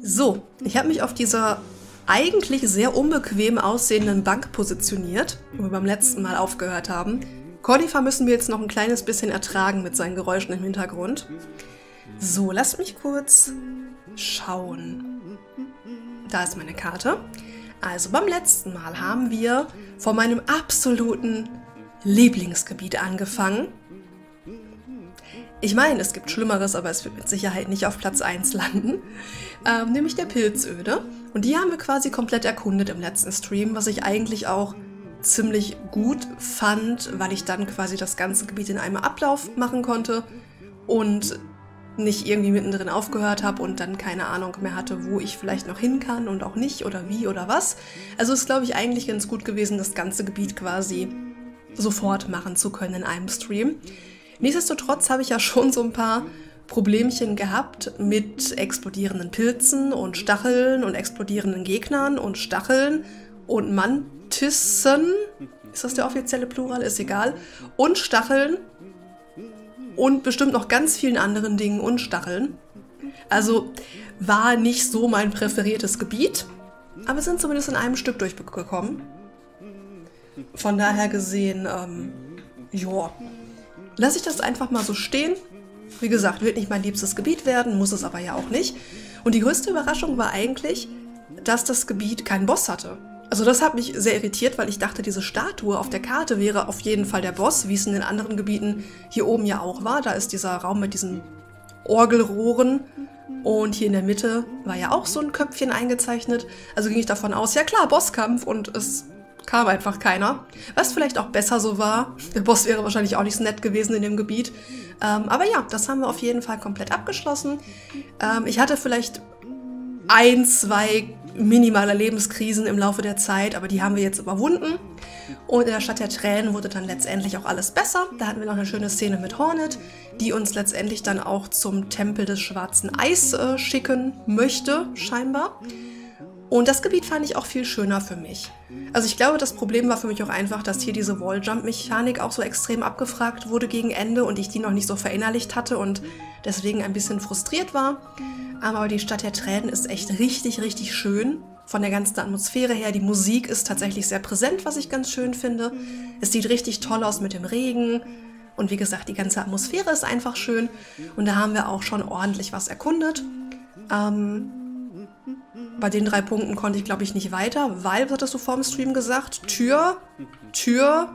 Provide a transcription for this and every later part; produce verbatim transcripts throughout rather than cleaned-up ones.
So, ich habe mich auf dieser eigentlich sehr unbequem aussehenden Bank positioniert, wo wir beim letzten Mal aufgehört haben. Cordifer müssen wir jetzt noch ein kleines bisschen ertragen mit seinen Geräuschen im Hintergrund. So, lasst mich kurz schauen. Da ist meine Karte. Also beim letzten Mal haben wir von meinem absoluten Lieblingsgebiet angefangen. Ich meine, es gibt Schlimmeres, aber es wird mit Sicherheit nicht auf Platz eins landen. Ähm, nämlich der Pilzöde. Und die haben wir quasi komplett erkundet im letzten Stream, was ich eigentlich auch ziemlich gut fand, weil ich dann quasi das ganze Gebiet in einem Ablauf machen konnte und nicht irgendwie mittendrin aufgehört habe und dann keine Ahnung mehr hatte, wo ich vielleicht noch hin kann und auch nicht oder wie oder was. Also ist, glaube ich, eigentlich ganz gut gewesen, das ganze Gebiet quasi sofort machen zu können in einem Stream. Nichtsdestotrotz habe ich ja schon so ein paar Problemchen gehabt mit explodierenden Pilzen und Stacheln und explodierenden Gegnern und Stacheln und Mantissen. Ist das der offizielle Plural? Ist egal. Und Stacheln. Und bestimmt noch ganz vielen anderen Dingen und Stacheln. Also war nicht so mein präferiertes Gebiet, aber sind zumindest in einem Stück durchgekommen. Von daher gesehen, ähm, ja, lasse ich das einfach mal so stehen. Wie gesagt, wird nicht mein liebstes Gebiet werden, muss es aber ja auch nicht. Und die größte Überraschung war eigentlich, dass das Gebiet keinen Boss hatte. Also das hat mich sehr irritiert, weil ich dachte, diese Statue auf der Karte wäre auf jeden Fall der Boss, wie es in den anderen Gebieten hier oben ja auch war. Da ist dieser Raum mit diesen Orgelrohren und hier in der Mitte war ja auch so ein Köpfchen eingezeichnet. Also ging ich davon aus, ja klar, Bosskampf, und es kam einfach keiner. Was vielleicht auch besser so war. Der Boss wäre wahrscheinlich auch nicht so nett gewesen in dem Gebiet. Ähm, aber ja, das haben wir auf jeden Fall komplett abgeschlossen. Ähm, ich hatte vielleicht ein, zwei minimale Lebenskrisen im Laufe der Zeit, aber die haben wir jetzt überwunden. Und in der Stadt der Tränen wurde dann letztendlich auch alles besser. Da hatten wir noch eine schöne Szene mit Hornet, die uns letztendlich dann auch zum Tempel des schwarzen Eis äh, schicken möchte, scheinbar. Und das Gebiet fand ich auch viel schöner für mich. Also ich glaube, das Problem war für mich auch einfach, dass hier diese Walljump-Mechanik auch so extrem abgefragt wurde gegen Ende und ich die noch nicht so verinnerlicht hatte und deswegen ein bisschen frustriert war. Aber die Stadt der Tränen ist echt richtig, richtig schön. Von der ganzen Atmosphäre her, die Musik ist tatsächlich sehr präsent, was ich ganz schön finde. Es sieht richtig toll aus mit dem Regen. Und wie gesagt, die ganze Atmosphäre ist einfach schön. Und da haben wir auch schon ordentlich was erkundet. Ähm... Bei den drei Punkten konnte ich, glaube ich, nicht weiter, weil, was hattest du vor dem Stream gesagt? Tür, Tür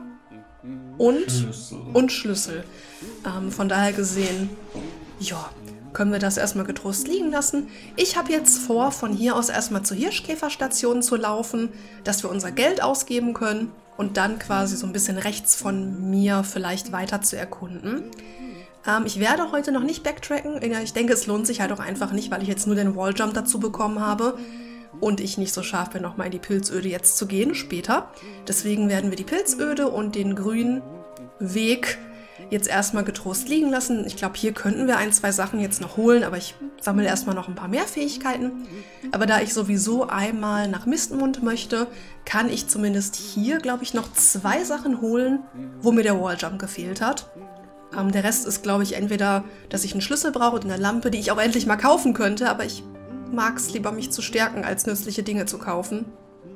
und Schlüssel. Und Schlüssel. Ähm, von daher gesehen, ja, können wir das erstmal getrost liegen lassen. Ich habe jetzt vor, von hier aus erstmal zur Hirschkäferstation zu laufen, dass wir unser Geld ausgeben können und dann quasi so ein bisschen rechts von mir vielleicht weiter zu erkunden. Ähm, ich werde heute noch nicht backtracken. Ich denke, es lohnt sich halt auch einfach nicht, weil ich jetzt nur den Walljump dazu bekommen habe und ich nicht so scharf bin, nochmal in die Pilzöde jetzt zu gehen, später. Deswegen werden wir die Pilzöde und den grünen Weg jetzt erstmal getrost liegen lassen. Ich glaube, hier könnten wir ein, zwei Sachen jetzt noch holen, aber ich sammle erstmal noch ein paar mehr Fähigkeiten. Aber da ich sowieso einmal nach Mistmund möchte, kann ich zumindest hier, glaube ich, noch zwei Sachen holen, wo mir der Walljump gefehlt hat. Ähm, der Rest ist, glaube ich, entweder, dass ich einen Schlüssel brauche und eine Lampe, die ich auch endlich mal kaufen könnte, aber ich mag es lieber, mich zu stärken, als nützliche Dinge zu kaufen.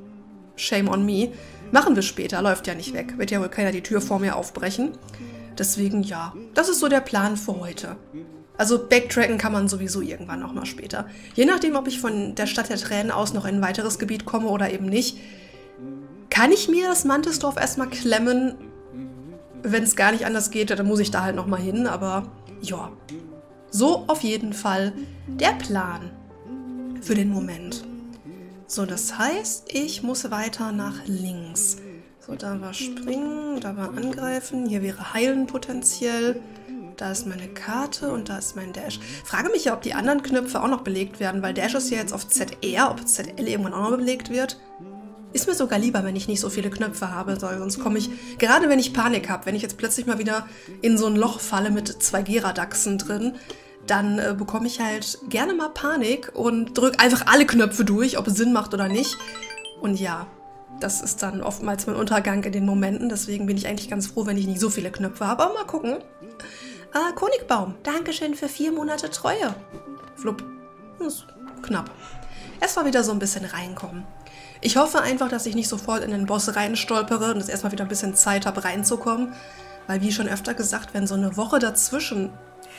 Shame on me. Machen wir später, läuft ja nicht weg. Wird ja wohl keiner die Tür vor mir aufbrechen. Deswegen, ja, das ist so der Plan für heute. Also backtracken kann man sowieso irgendwann nochmal später. Je nachdem, ob ich von der Stadt der Tränen aus noch in ein weiteres Gebiet komme oder eben nicht, kann ich mir das Mantisdorf erstmal klemmen. Wenn es gar nicht anders geht, dann muss ich da halt nochmal hin, aber ja. So auf jeden Fall der Plan für den Moment. So, das heißt, ich muss weiter nach links. So, da war Springen, da war Angreifen, hier wäre Heilen potenziell. Da ist meine Karte und da ist mein Dash. Frage mich ja, ob die anderen Knöpfe auch noch belegt werden, weil Dash ist ja jetzt auf Z R, ob Z L irgendwann auch noch belegt wird. Ist mir sogar lieber, wenn ich nicht so viele Knöpfe habe, sonst komme ich, gerade wenn ich Panik habe, wenn ich jetzt plötzlich mal wieder in so ein Loch falle mit zwei Geradaxen drin, dann äh, bekomme ich halt gerne mal Panik und drücke einfach alle Knöpfe durch, ob es Sinn macht oder nicht. Und ja, das ist dann oftmals mein Untergang in den Momenten, deswegen bin ich eigentlich ganz froh, wenn ich nicht so viele Knöpfe habe. Aber mal gucken. Ah, Konigbaum, Dankeschön für vier Monate Treue. Flupp. Das ist knapp. erstmal wieder so ein bisschen reinkommen. Ich hoffe einfach, dass ich nicht sofort in den Boss reinstolpere und dass erstmal wieder ein bisschen Zeit habe, reinzukommen. Weil, wie schon öfter gesagt, wenn so eine Woche dazwischen...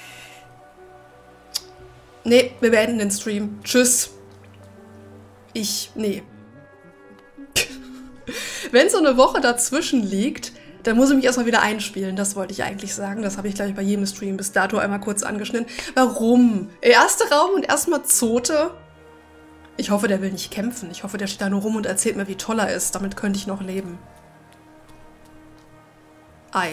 Nee, wir beenden den Stream. Tschüss. Ich... Nee. Wenn so eine Woche dazwischen liegt, dann muss ich mich erstmal wieder einspielen. Das wollte ich eigentlich sagen. Das habe ich, glaube ich, bei jedem Stream bis dato einmal kurz angeschnitten. Warum? Erster Raum und erstmal Zote? Ich hoffe, der will nicht kämpfen. Ich hoffe, der steht da nur rum und erzählt mir, wie toll er ist. Damit könnte ich noch leben. Ei.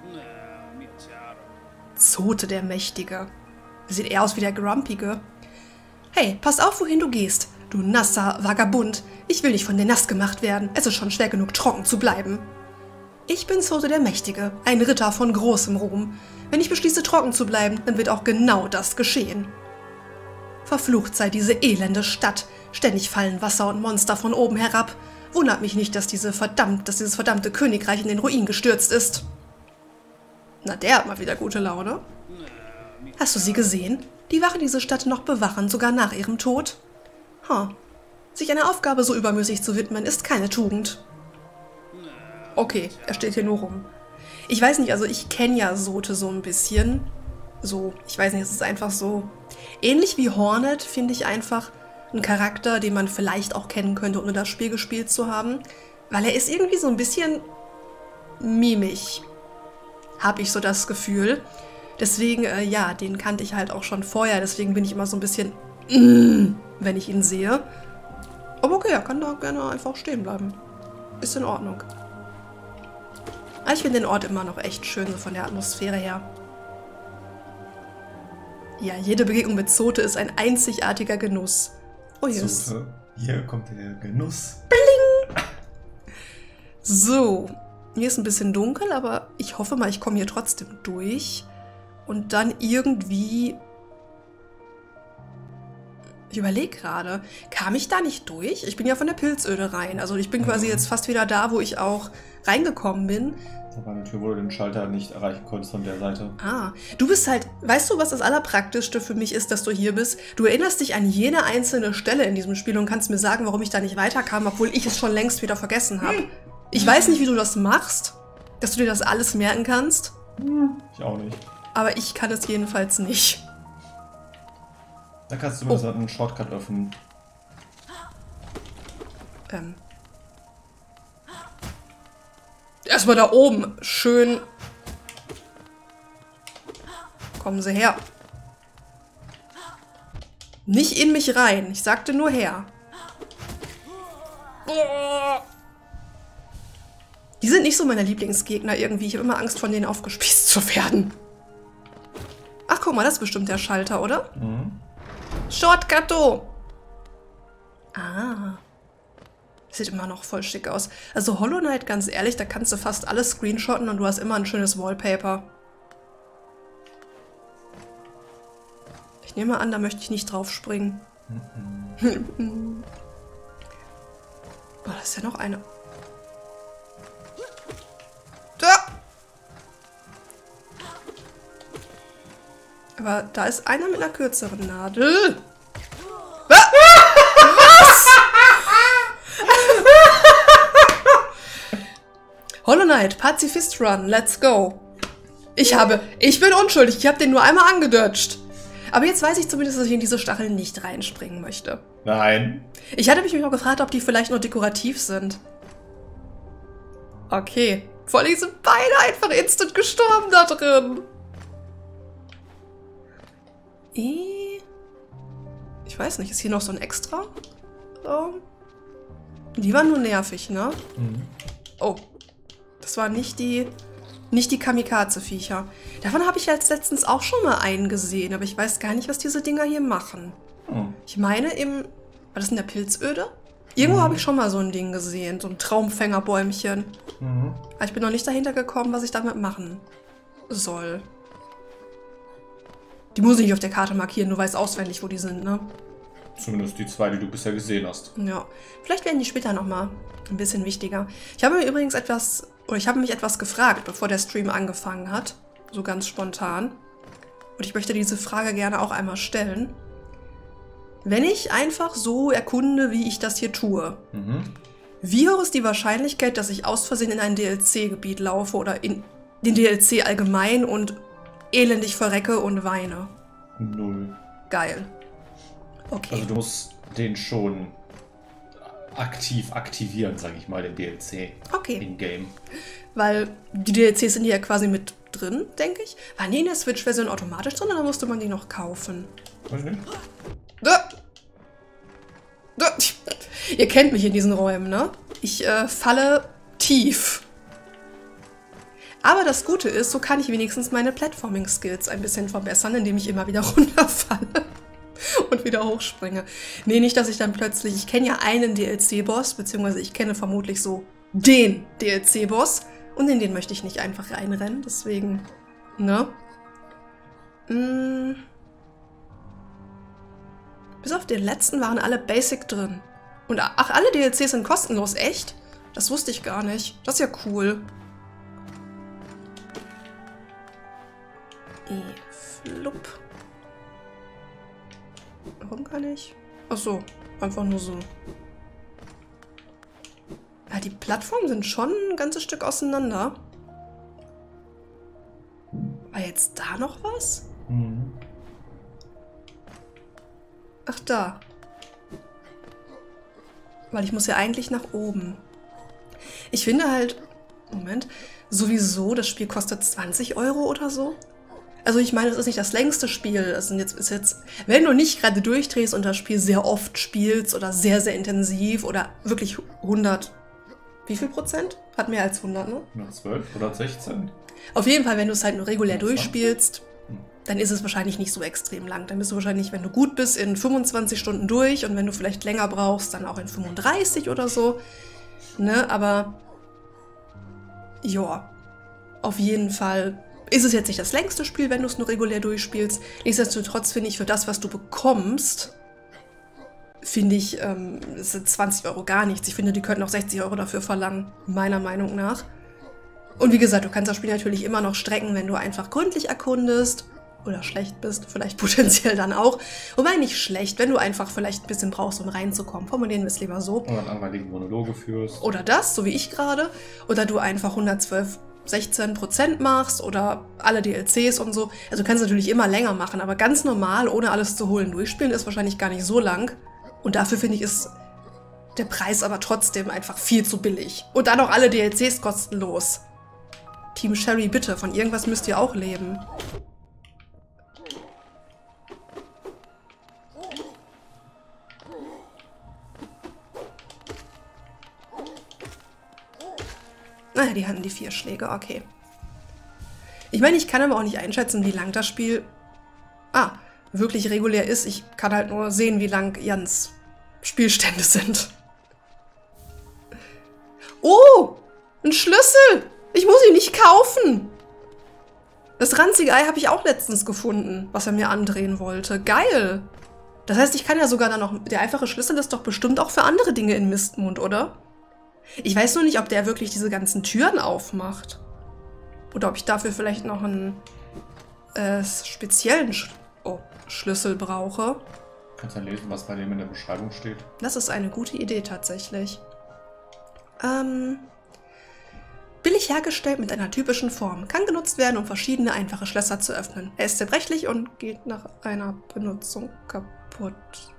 Zote, der Mächtige. Sieht eher aus wie der Grumpige. Hey, pass auf, wohin du gehst. Du nasser Vagabund. Ich will nicht von dir nass gemacht werden. Es ist schon schwer genug, trocken zu bleiben. Ich bin Zote der Mächtige, ein Ritter von großem Ruhm. Wenn ich beschließe, trocken zu bleiben, dann wird auch genau das geschehen. Verflucht sei diese elende Stadt. Ständig fallen Wasser und Monster von oben herab. Wundert mich nicht, dass, diese verdammt, dass dieses verdammte Königreich in den Ruin gestürzt ist. Na, der hat mal wieder gute Laune. Hast du sie gesehen? Die Wachen diese Stadt noch bewachen, sogar nach ihrem Tod. Huh. Sich einer Aufgabe so übermüßig zu widmen, ist keine Tugend. Okay, er steht hier nur rum. Ich weiß nicht, also ich kenne ja Zote so ein bisschen. So, ich weiß nicht, es ist einfach so... Ähnlich wie Hornet finde ich einfach einen Charakter, den man vielleicht auch kennen könnte, ohne das Spiel gespielt zu haben. Weil er ist irgendwie so ein bisschen mimig. Habe ich so das Gefühl. Deswegen, äh, ja, den kannte ich halt auch schon vorher. Deswegen bin ich immer so ein bisschen... Mm, wenn ich ihn sehe. Aber okay, er kann da gerne einfach stehen bleiben. Ist in Ordnung. Aber ich finde den Ort immer noch echt schön, so von der Atmosphäre her. Ja, jede Begegnung mit Zote ist ein einzigartiger Genuss. Oh, hier ist... Zote, hier kommt der Genuss. Bling! So, hier ist ein bisschen dunkel, aber ich hoffe mal, ich komme hier trotzdem durch. Und dann irgendwie... Ich überlege gerade, kam ich da nicht durch? Ich bin ja von der Pilzöde rein. Also ich bin quasi jetzt fast wieder da, wo ich auch reingekommen bin. Da war eine Tür, wo du den Schalter nicht erreichen konntest von der Seite. Ah, du bist halt, weißt du, was das Allerpraktischste für mich ist, dass du hier bist? Du erinnerst dich an jede einzelne Stelle in diesem Spiel und kannst mir sagen, warum ich da nicht weiterkam, obwohl ich es schon längst wieder vergessen habe. Ich weiß nicht, wie du das machst, dass du dir das alles merken kannst. Ich auch nicht. Aber ich kann es jedenfalls nicht. Da kannst du zumindest oh. einen Shortcut öffnen. Ähm. Erstmal da oben. Schön. Kommen Sie her. Nicht in mich rein. Ich sagte nur her. Die sind nicht so meine Lieblingsgegner irgendwie. Ich habe immer Angst, von denen aufgespießt zu werden. Ach, guck mal, das ist bestimmt der Schalter, oder? Mhm. Shortcut! Ah. Sieht immer noch voll schick aus. Also Hollow Knight, ganz ehrlich, da kannst du fast alles screenshotten und du hast immer ein schönes Wallpaper. Ich nehme an, da möchte ich nicht drauf springen. Mhm. Oh, da ist ja noch eine. Da! Aber da ist einer mit einer kürzeren Nadel. Was? Hollow Knight, Pazifist Run, let's go. Ich habe, ich bin unschuldig, ich habe den nur einmal angedodged. Aber jetzt weiß ich zumindest, dass ich in diese Stacheln nicht reinspringen möchte. Nein. Ich hatte mich noch gefragt, ob die vielleicht nur dekorativ sind. Okay. Vor allem sind beide einfach instant gestorben da drin. Ich weiß nicht, ist hier noch so ein Extra? So. Die waren nur nervig, ne? Mhm. Oh. Das waren nicht die, nicht die Kamikaze-Viecher. Davon habe ich jetzt letztens auch schon mal einen gesehen, aber ich weiß gar nicht, was diese Dinger hier machen. Mhm. Ich meine im... War das in der Pilzöde? Irgendwo mhm. habe ich schon mal so ein Ding gesehen, so ein Traumfängerbäumchen. Mhm. Aber ich bin noch nicht dahinter gekommen, was ich damit machen soll. Die muss ich nicht auf der Karte markieren, du weißt auswendig, wo die sind, ne? Zumindest die zwei, die du bisher gesehen hast. Ja, vielleicht werden die später nochmal ein bisschen wichtiger. Ich habe mir übrigens etwas, oder ich habe mich etwas gefragt, bevor der Stream angefangen hat. So ganz spontan. Und ich möchte diese Frage gerne auch einmal stellen. Wenn ich einfach so erkunde, wie ich das hier tue, Mhm. wie hoch ist die Wahrscheinlichkeit, dass ich aus Versehen in ein D L C-Gebiet laufe oder in den D L C allgemein und elendig verrecke und weine? Null. Geil. Okay. Also du musst den schon aktiv aktivieren, sage ich mal, den D L C. Okay. In-game. Weil die D L Cs sind ja quasi mit drin, denke ich. War nie in der Switch-Version automatisch drin, oder musste man die noch kaufen? Weiß ich nicht. Da. Da. Ihr kennt mich in diesen Räumen, ne? Ich äh, falle tief. Aber das Gute ist, so kann ich wenigstens meine Platforming-Skills ein bisschen verbessern, indem ich immer wieder runterfalle und wieder hochspringe. Nee, nicht, dass ich dann plötzlich... Ich kenne ja einen D L C-Boss, beziehungsweise ich kenne vermutlich so den D L C-Boss. Und in den möchte ich nicht einfach reinrennen, deswegen... Ne? Mm. Bis auf den letzten waren alle Basic drin. Und ach, alle D L Cs sind kostenlos, echt? Das wusste ich gar nicht. Das ist ja cool. E, flupp. Warum kann ich? Ach so, einfach nur so. Ja, die Plattformen sind schon ein ganzes Stück auseinander. War jetzt da noch was? Mhm. Ach, da. Weil ich muss ja eigentlich nach oben. Ich finde halt, Moment, sowieso, das Spiel kostet zwanzig Euro oder so. Also ich meine, es ist nicht das längste Spiel. Es ist jetzt, ist jetzt, wenn du nicht gerade durchdrehst und das Spiel sehr oft spielst oder sehr, sehr intensiv oder wirklich hundert, wie viel Prozent? Hat mehr als hundert, ne? hundertzwölf, hundertsechzehn. Auf jeden Fall, wenn du es halt nur regulär hundertzwanzig. durchspielst, dann ist es wahrscheinlich nicht so extrem lang. Dann bist du wahrscheinlich, wenn du gut bist, in fünfundzwanzig Stunden durch und wenn du vielleicht länger brauchst, dann auch in fünfunddreißig oder so. Ne, aber ja, auf jeden Fall ist es jetzt nicht das längste Spiel, wenn du es nur regulär durchspielst. Nichtsdestotrotz finde ich, für das, was du bekommst, finde ich, ähm, es sind zwanzig Euro gar nichts. Ich finde, die könnten auch sechzig Euro dafür verlangen, meiner Meinung nach. Und wie gesagt, du kannst das Spiel natürlich immer noch strecken, wenn du einfach gründlich erkundest oder schlecht bist, vielleicht potenziell dann auch. Wobei nicht schlecht, wenn du einfach vielleicht ein bisschen brauchst, um reinzukommen. Formulieren wir es lieber so. Oder langweilige Monologe führst. Oder das, so wie ich gerade. Oder du einfach hundertzwölf, sechzehn Prozent machst oder alle D L Cs und so. Also du kannst natürlich immer länger machen, aber ganz normal, ohne alles zu holen, durchspielen ist wahrscheinlich gar nicht so lang. Und dafür finde ich, ist der Preis aber trotzdem einfach viel zu billig. Und dann auch alle D L Cs kostenlos. Team Sherry, bitte, von irgendwas müsst ihr auch leben. Naja, die hatten die vier Schläge, okay. Ich meine, ich kann aber auch nicht einschätzen, wie lang das Spiel ah, wirklich regulär ist. Ich kann halt nur sehen, wie lang Jans Spielstände sind. Oh, ein Schlüssel! Ich muss ihn nicht kaufen! Das ranzige Ei habe ich auch letztens gefunden, was er mir andrehen wollte. Geil! Das heißt, ich kann ja sogar dann noch... Der einfache Schlüssel ist doch bestimmt auch für andere Dinge in Mistmund, oder? Ich weiß nur nicht, ob der wirklich diese ganzen Türen aufmacht. Oder ob ich dafür vielleicht noch einen äh, speziellen Sch oh, Schlüssel brauche. Du kannst ja lesen, was bei dem in der Beschreibung steht. Das ist eine gute Idee tatsächlich. Ähm, billig hergestellt mit einer typischen Form. Kann genutzt werden, um verschiedene einfache Schlösser zu öffnen. Er ist zerbrechlich und geht nach einer Benutzung kaputt.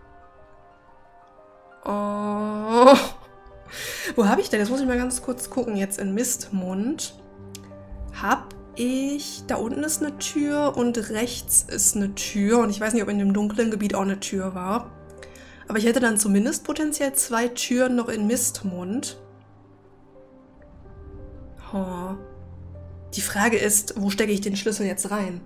Oh... Wo habe ich denn? Jetzt muss ich mal ganz kurz gucken. Jetzt in Mistmund habe ich... Da unten ist eine Tür und rechts ist eine Tür. Und ich weiß nicht, ob in dem dunklen Gebiet auch eine Tür war. Aber ich hätte dann zumindest potenziell zwei Türen noch in Mistmund. Oh. Die Frage ist, wo stecke ich den Schlüssel jetzt rein?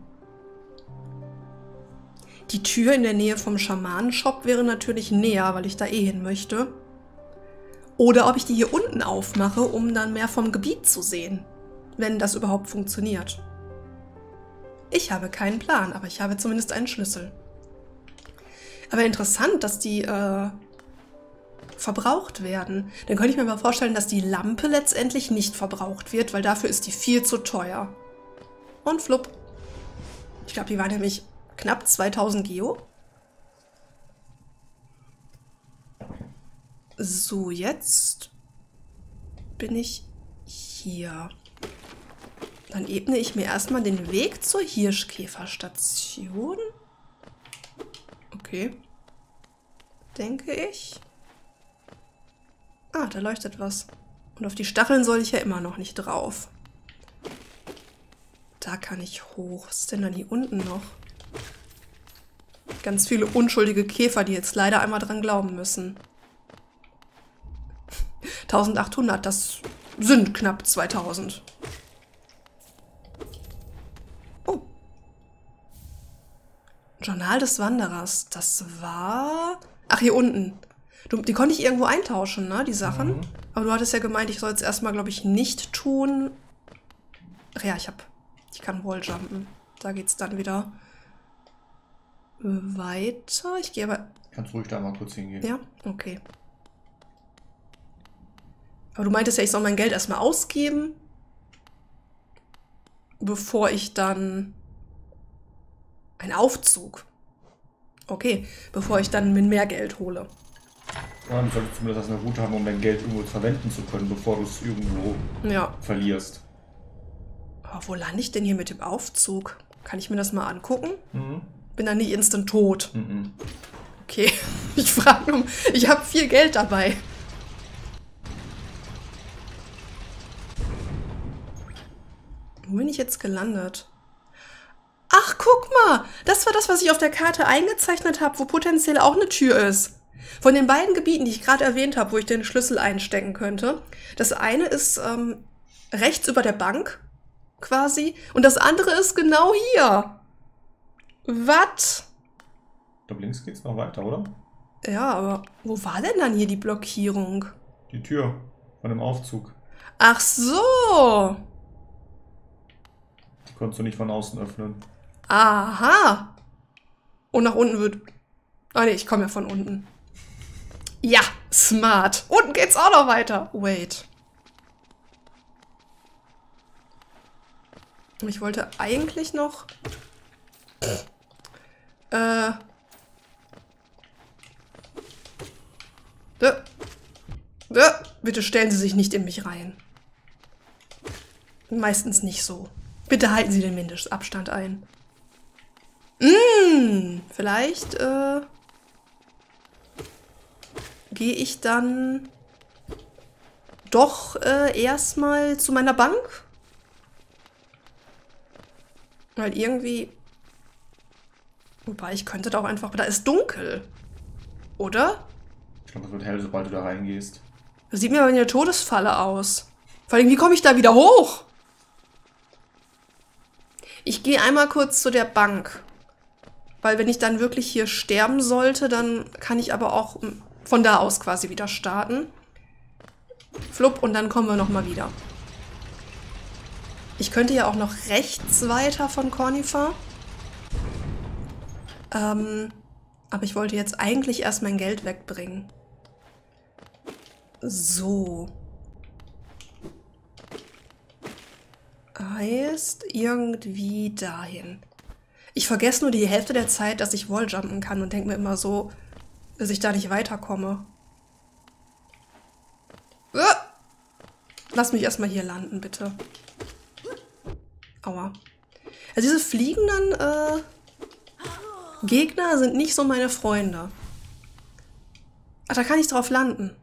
Die Tür in der Nähe vom Schamanenshop wäre natürlich näher, weil ich da eh hin möchte. Oder ob ich die hier unten aufmache, um dann mehr vom Gebiet zu sehen. Wenn das überhaupt funktioniert. Ich habe keinen Plan, aber ich habe zumindest einen Schlüssel. Aber interessant, dass die äh, verbraucht werden. Dann könnte ich mir mal vorstellen, dass die Lampe letztendlich nicht verbraucht wird, weil dafür ist die viel zu teuer. Und flupp. Ich glaube, die war nämlich knapp zweitausend Geo. So, jetzt bin ich hier. Dann ebne ich mir erstmal den Weg zur Hirschkäferstation. Okay. Denke ich. Ah, da leuchtet was. Und auf die Stacheln soll ich ja immer noch nicht drauf. Da kann ich hoch. Was ist denn dann hier unten noch? Ganz viele unschuldige Käfer, die jetzt leider einmal dran glauben müssen. eintausendachthundert, das sind knapp zweitausend. Oh. Journal des Wanderers. Das war... Ach, hier unten. Du, die konnte ich irgendwo eintauschen, ne, die Sachen. Mhm. Aber du hattest ja gemeint, ich soll es erstmal, glaube ich, nicht tun. Ach ja, ich hab... Ich kann Walljumpen. Da geht's dann wieder weiter. Ich gehe aber... Kannst ruhig da mal kurz hingehen. Ja, okay. Aber du meintest ja, ich soll mein Geld erstmal ausgeben, bevor ich dann... Ein Aufzug. Okay, bevor ich dann mir mehr Geld hole. Ja, du solltest zumindest eine Route haben, um dein Geld irgendwo verwenden zu können, bevor du es irgendwo ja. verlierst. Aber wo lande ich denn hier mit dem Aufzug? Kann ich mir das mal angucken? Mhm. Bin dann nicht instant tot. Mhm. Okay, ich frage um. Ich habe viel Geld dabei. Wo bin ich jetzt gelandet? Ach, guck mal! Das war das, was ich auf der Karte eingezeichnet habe, wo potenziell auch eine Tür ist. Von den beiden Gebieten, die ich gerade erwähnt habe, wo ich den Schlüssel einstecken könnte. Das eine ist ähm, rechts über der Bank, quasi. Und das andere ist genau hier. Was? Ich glaube, links geht's noch weiter, oder? Ja, aber wo war denn dann hier die Blockierung? Die Tür von dem Aufzug. Ach so! Die konntest du nicht von außen öffnen. Aha! Und nach unten wird... Ah nee, ich komme ja von unten. Ja, smart. Unten geht's auch noch weiter. Wait. Ich wollte eigentlich noch... Äh... Bitte stellen Sie sich nicht in mich rein. Meistens nicht so. Bitte halten Sie den Mindestabstand ein. Mmh, vielleicht äh, gehe ich dann doch äh, erstmal zu meiner Bank. Weil irgendwie... Wobei, ich könnte da auch einfach... Da ist dunkel. Oder? Ich glaube, es wird hell, sobald du da reingehst. Das sieht mir aber wie eine Todesfalle aus. Vor allem, wie komme ich da wieder hoch? Ich gehe einmal kurz zu der Bank. Weil wenn ich dann wirklich hier sterben sollte, dann kann ich aber auch von da aus quasi wieder starten. Flupp, und dann kommen wir nochmal wieder. Ich könnte ja auch noch rechts weiter von Cornifa. Ähm, aber ich wollte jetzt eigentlich erst mein Geld wegbringen. So. Heißt irgendwie dahin. Ich vergesse nur die Hälfte der Zeit, dass ich Walljumpen kann und denke mir immer so, dass ich da nicht weiterkomme. Lass mich erstmal hier landen, bitte. Aua. Also diese fliegenden äh, Gegner sind nicht so meine Freunde. Ach, da kann ich drauf landen.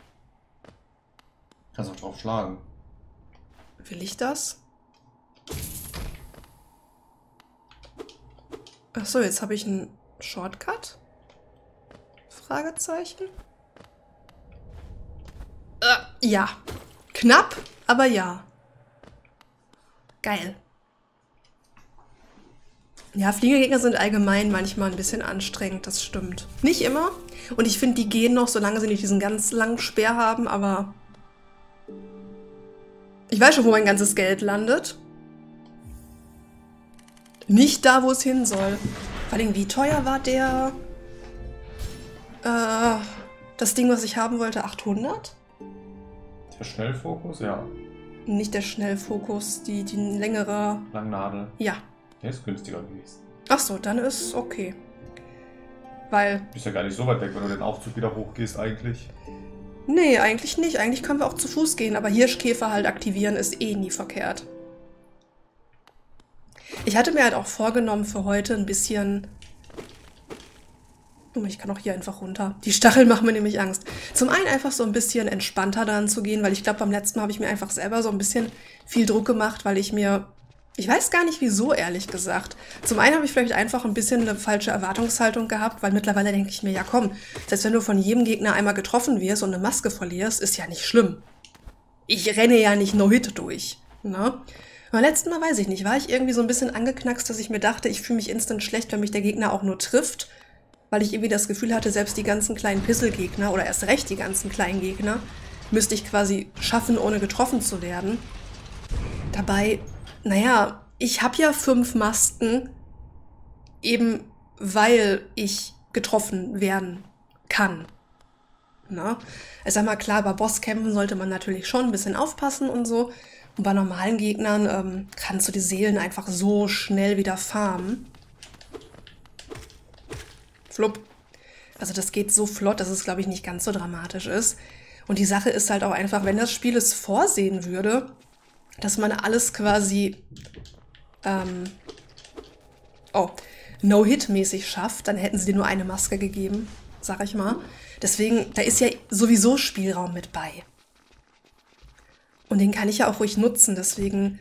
Kannst auch drauf schlagen. Will ich das? Achso, jetzt habe ich einen Shortcut? Fragezeichen? Äh, ja. Knapp, aber ja. Geil. Ja, Fliegegegner sind allgemein manchmal ein bisschen anstrengend, das stimmt. Nicht immer. Und ich finde, die gehen noch, solange sie nicht diesen ganz langen Speer haben, aber... Ich weiß schon, wo mein ganzes Geld landet. Nicht da, wo es hin soll. Vor allem, wie teuer war der... Äh, das Ding, was ich haben wollte, achthundert? Der Schnellfokus, ja. Nicht der Schnellfokus, die, die längere... Langnadel. Ja. Der ist günstiger gewesen. Ach so, dann ist okay. Weil... Du bist ja gar nicht so weit weg, wenn du den Aufzug wieder hochgehst eigentlich. Nee, eigentlich nicht. Eigentlich können wir auch zu Fuß gehen, aber Hirschkäfer halt aktivieren ist eh nie verkehrt. Ich hatte mir halt auch vorgenommen für heute ein bisschen... Oh, ich kann auch hier einfach runter. Die Stacheln machen mir nämlich Angst. Zum einen einfach so ein bisschen entspannter daran zu gehen, weil ich glaube, beim letzten Mal habe ich mir einfach selber so ein bisschen viel Druck gemacht, weil ich mir... Ich weiß gar nicht, wieso, ehrlich gesagt. Zum einen habe ich vielleicht einfach ein bisschen eine falsche Erwartungshaltung gehabt, weil mittlerweile denke ich mir, ja komm, selbst wenn du von jedem Gegner einmal getroffen wirst und eine Maske verlierst, ist ja nicht schlimm. Ich renne ja nicht No-Hit durch. Ne? Beim letzten Mal, weiß ich nicht, war ich irgendwie so ein bisschen angeknackst, dass ich mir dachte, ich fühle mich instant schlecht, wenn mich der Gegner auch nur trifft, weil ich irgendwie das Gefühl hatte, selbst die ganzen kleinen Pisselgegner oder erst recht die ganzen kleinen Gegner müsste ich quasi schaffen, ohne getroffen zu werden. Dabei... Naja, ich habe ja fünf Masken, eben weil ich getroffen werden kann. Na? Ich sag mal, klar, bei Bosskämpfen sollte man natürlich schon ein bisschen aufpassen und so. Und bei normalen Gegnern ähm, kannst du die Seelen einfach so schnell wieder farmen. Flupp. Also das geht so flott, dass es, glaube ich, nicht ganz so dramatisch ist. Und die Sache ist halt auch einfach, wenn das Spiel es vorsehen würde, dass man alles quasi ähm, oh, No-Hit-mäßig schafft, dann hätten sie dir nur eine Maske gegeben, sag ich mal. Deswegen, da ist ja sowieso Spielraum mit bei. Und den kann ich ja auch ruhig nutzen, deswegen...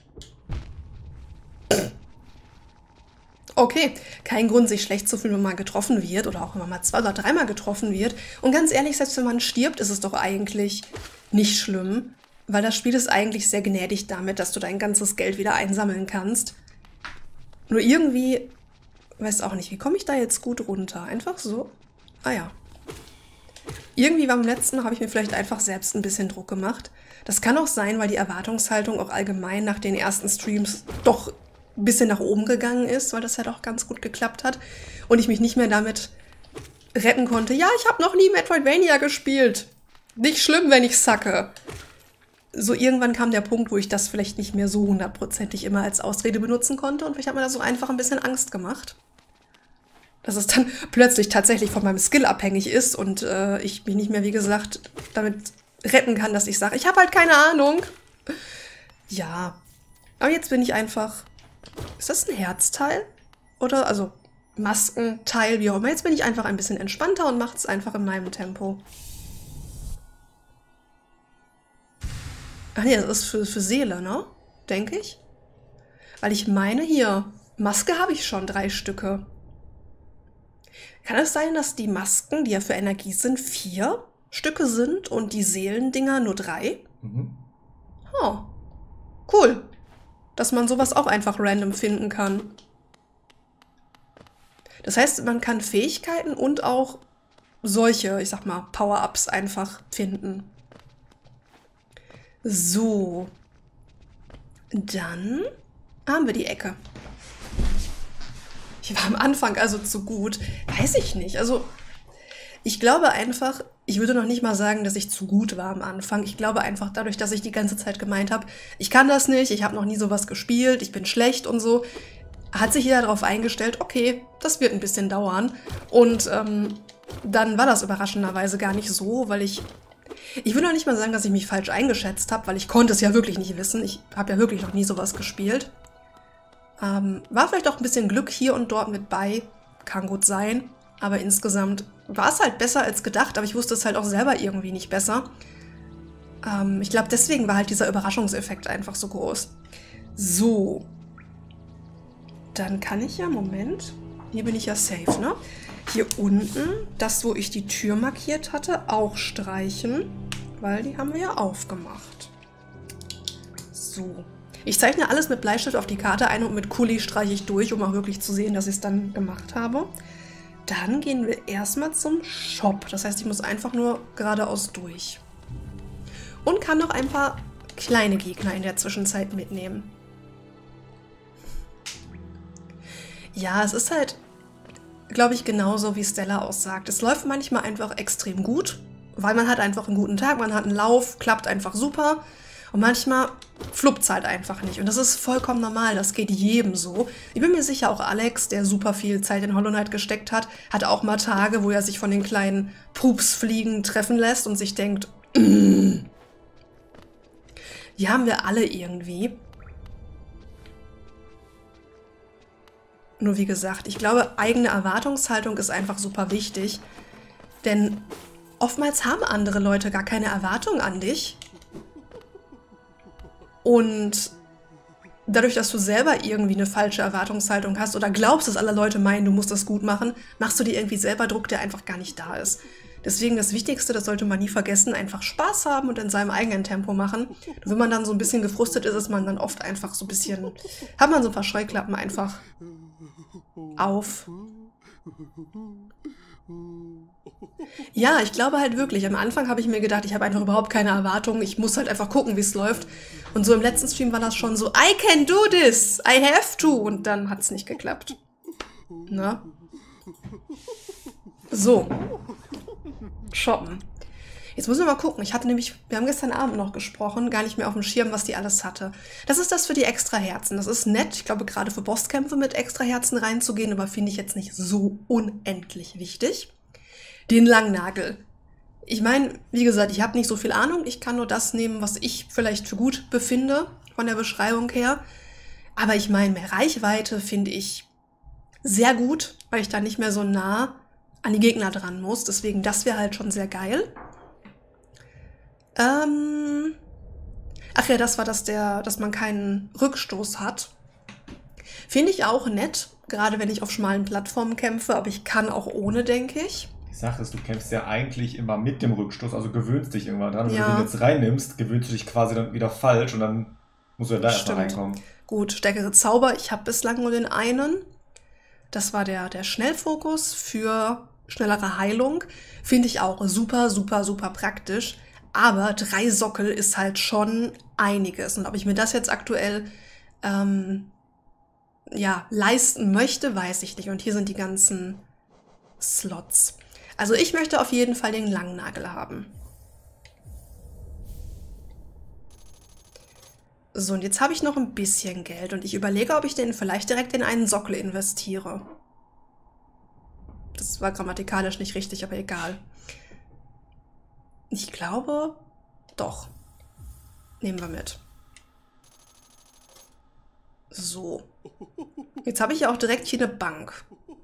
Okay, kein Grund, sich schlecht zu fühlen, wenn man getroffen wird oder auch wenn man mal zwei oder dreimal getroffen wird. Und ganz ehrlich, selbst wenn man stirbt, ist es doch eigentlich nicht schlimm. Weil das Spiel ist eigentlich sehr gnädig damit, dass du dein ganzes Geld wieder einsammeln kannst. Nur irgendwie, weiß auch nicht, wie komme ich da jetzt gut runter? Einfach so? Ah ja. Irgendwie beim letzten habe ich mir vielleicht einfach selbst ein bisschen Druck gemacht. Das kann auch sein, weil die Erwartungshaltung auch allgemein nach den ersten Streams doch ein bisschen nach oben gegangen ist, weil das ja doch ganz gut geklappt hat. Und ich mich nicht mehr damit retten konnte. Ja, ich habe noch nie Metroidvania gespielt. Nicht schlimm, wenn ich sacke. So irgendwann kam der Punkt, wo ich das vielleicht nicht mehr so hundertprozentig immer als Ausrede benutzen konnte und ich habe mir da so einfach ein bisschen Angst gemacht. Dass es dann plötzlich tatsächlich von meinem Skill abhängig ist und äh, ich mich nicht mehr, wie gesagt, damit retten kann, dass ich sage, ich habe halt keine Ahnung. Ja, aber jetzt bin ich einfach... Ist das ein Herzteil? Oder, also Maskenteil, wie auch immer. Jetzt bin ich einfach ein bisschen entspannter und mache es einfach in meinem Tempo. Ach nee, das ist für, für Seele, ne? Denke ich. Weil ich meine, hier, Maske habe ich schon, drei Stücke. Kann es sein, dass die Masken, die ja für Energie sind, vier Stücke sind und die Seelendinger nur drei? Mhm. Oh, cool. Dass man sowas auch einfach random finden kann. Das heißt, man kann Fähigkeiten und auch solche, ich sag mal, Power-Ups einfach finden. So, dann haben wir die Ecke. Ich war am Anfang also zu gut. Weiß ich nicht. Also, ich glaube einfach, ich würde noch nicht mal sagen, dass ich zu gut war am Anfang. Ich glaube einfach dadurch, dass ich die ganze Zeit gemeint habe, ich kann das nicht, ich habe noch nie sowas gespielt, ich bin schlecht und so, hat sich jeder darauf eingestellt, okay, das wird ein bisschen dauern. Und ähm, dann war das überraschenderweise gar nicht so, weil ich... Ich will noch nicht mal sagen, dass ich mich falsch eingeschätzt habe, weil ich konnte es ja wirklich nicht wissen. Ich habe ja wirklich noch nie sowas gespielt. Ähm, war vielleicht auch ein bisschen Glück hier und dort mit bei. Kann gut sein. Aber insgesamt war es halt besser als gedacht. Aber ich wusste es halt auch selber irgendwie nicht besser. Ähm, ich glaube, deswegen war halt dieser Überraschungseffekt einfach so groß. So. Dann kann ich ja, Moment. Hier bin ich ja safe, ne? Hier unten, das, wo ich die Tür markiert hatte, auch streichen, weil die haben wir ja aufgemacht. So. Ich zeichne alles mit Bleistift auf die Karte ein und mit Kuli streiche ich durch, um auch wirklich zu sehen, dass ich es dann gemacht habe. Dann gehen wir erstmal zum Shop. Das heißt, ich muss einfach nur geradeaus durch. Und kann noch ein paar kleine Gegner in der Zwischenzeit mitnehmen. Ja, es ist halt... glaube ich, genauso wie Stella aussagt. Es läuft manchmal einfach extrem gut, weil man hat einfach einen guten Tag, man hat einen Lauf, klappt einfach super. Und manchmal fluppt es halt einfach nicht. Und das ist vollkommen normal, das geht jedem so. Ich bin mir sicher, auch Alex, der super viel Zeit in Hollow Knight gesteckt hat, hat auch mal Tage, wo er sich von den kleinen Pupsfliegen treffen lässt und sich denkt, mm. Die haben wir alle irgendwie. Nur wie gesagt, ich glaube, eigene Erwartungshaltung ist einfach super wichtig. Denn oftmals haben andere Leute gar keine Erwartung an dich. Und dadurch, dass du selber irgendwie eine falsche Erwartungshaltung hast oder glaubst, dass alle Leute meinen, du musst das gut machen, machst du dir irgendwie selber Druck, der einfach gar nicht da ist. Deswegen das Wichtigste, das sollte man nie vergessen, einfach Spaß haben und in seinem eigenen Tempo machen. Und wenn man dann so ein bisschen gefrustet ist, ist man dann oft einfach so ein bisschen, hat man so ein paar Scheuklappen einfach auf. Ja, ich glaube halt wirklich, am Anfang habe ich mir gedacht, ich habe einfach überhaupt keine Erwartungen, ich muss halt einfach gucken, wie es läuft. Und so im letzten Stream war das schon so, I can do this, I have to. Und dann hat es nicht geklappt. Na? So. Shoppen. Jetzt müssen wir mal gucken. Ich hatte nämlich, wir haben gestern Abend noch gesprochen, gar nicht mehr auf dem Schirm, was die alles hatte. Das ist das für die extra Herzen. Das ist nett. Ich glaube, gerade für Bosskämpfe mit extra Herzen reinzugehen, aber finde ich jetzt nicht so unendlich wichtig. Den Langnagel. Ich meine, wie gesagt, ich habe nicht so viel Ahnung. Ich kann nur das nehmen, was ich vielleicht für gut befinde, von der Beschreibung her. Aber ich meine, mehr Reichweite finde ich sehr gut, weil ich da nicht mehr so nah an die Gegner dran muss. Deswegen, das wäre halt schon sehr geil. Ähm Ach ja, das war das, der, dass man keinen Rückstoß hat. Finde ich auch nett, gerade wenn ich auf schmalen Plattformen kämpfe, aber ich kann auch ohne, denke ich. Die Sache ist, du kämpfst ja eigentlich immer mit dem Rückstoß, also gewöhnst dich irgendwann dran. Wenn Ja. du den jetzt reinnimmst, gewöhnst du dich quasi dann wieder falsch und dann musst du ja da erstmal Stimmt. reinkommen. Gut, stärkere Zauber. Ich habe bislang nur den einen. Das war der, der Schnellfokus für schnellere Heilung. Finde ich auch super, super, super praktisch. Aber drei Sockel ist halt schon einiges. Und ob ich mir das jetzt aktuell ähm, ja, leisten möchte, weiß ich nicht. Und hier sind die ganzen Slots. Also ich möchte auf jeden Fall den Langnagel haben. So, und jetzt habe ich noch ein bisschen Geld und ich überlege, ob ich den vielleicht direkt in einen Sockel investiere. Das war grammatikalisch nicht richtig, aber egal. Ich glaube, doch. Nehmen wir mit. So. Jetzt habe ich ja auch direkt hier eine Bank.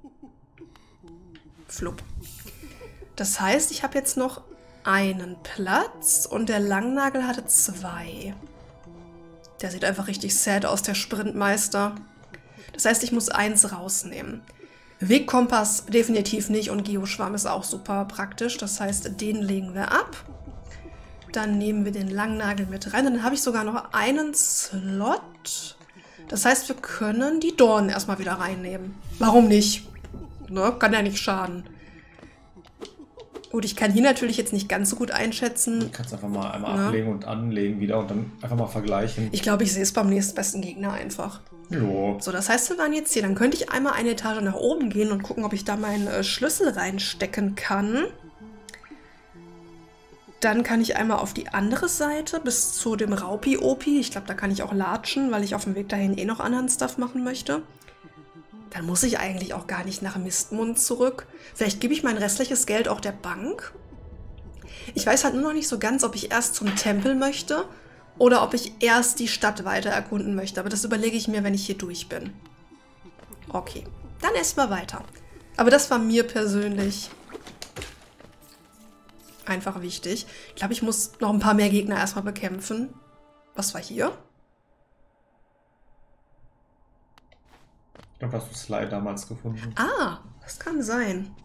Flupp. Das heißt, ich habe jetzt noch einen Platz und der Langnagel hatte zwei. Der sieht einfach richtig sad aus, der Sprintmeister. Das heißt, ich muss eins rausnehmen. Wegkompass definitiv nicht und Geoschwamm ist auch super praktisch. Das heißt, den legen wir ab. Dann nehmen wir den Langnagel mit rein. Dann habe ich sogar noch einen Slot. Das heißt, wir können die Dornen erstmal wieder reinnehmen. Warum nicht? Ne? Kann ja nicht schaden. Gut, ich kann hier natürlich jetzt nicht ganz so gut einschätzen. Du kannst einfach mal einmal Ja. ablegen und anlegen wieder und dann einfach mal vergleichen. Ich glaube, ich sehe es beim nächstbesten Gegner einfach. Jo. So, das heißt, wir waren jetzt hier. Dann könnte ich einmal eine Etage nach oben gehen und gucken, ob ich da meinen äh, Schlüssel reinstecken kann. Dann kann ich einmal auf die andere Seite bis zu dem Raupi-Opi. Ich glaube, da kann ich auch latschen, weil ich auf dem Weg dahin eh noch anderen Stuff machen möchte. Dann muss ich eigentlich auch gar nicht nach Mistmund zurück. Vielleicht gebe ich mein restliches Geld auch der Bank. Ich weiß halt nur noch nicht so ganz, ob ich erst zum Tempel möchte oder ob ich erst die Stadt weiter erkunden möchte. Aber das überlege ich mir, wenn ich hier durch bin. Okay, dann erstmal weiter. Aber das war mir persönlich einfach wichtig. Ich glaube, ich muss noch ein paar mehr Gegner erstmal bekämpfen. Was war hier? Ich glaube, hast du Sly damals gefunden. Ah, das kann sein.